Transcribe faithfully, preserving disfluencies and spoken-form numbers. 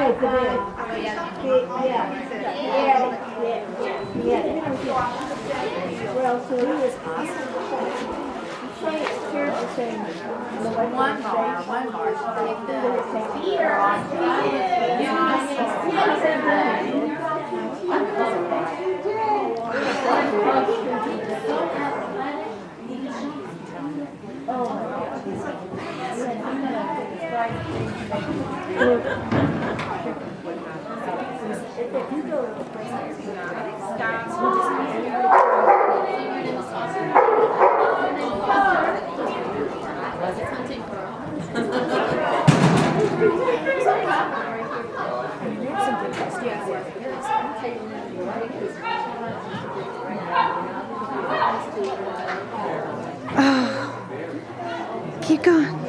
it is. Yeah, yeah, yeah, yeah. Well, so he was one bar, one bar. Take the beer. Oh my God. Oh, keep going.